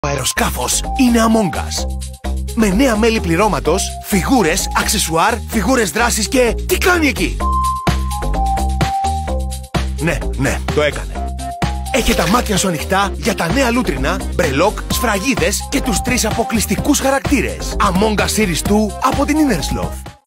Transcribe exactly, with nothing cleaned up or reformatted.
Το αεροσκάφος είναι Among Us. Με νέα μέλη πληρώματος, φιγούρες, αξεσουάρ, φιγούρες δράσης και... Τι κάνει εκεί? Ναι, ναι, το έκανε. Έχει τα μάτια σου ανοιχτά για τα νέα λούτρινα, μπρελόκ, σφραγίδες και τους τρεις αποκλειστικούς χαρακτήρες. Among Us Series δύο από την Innersloth.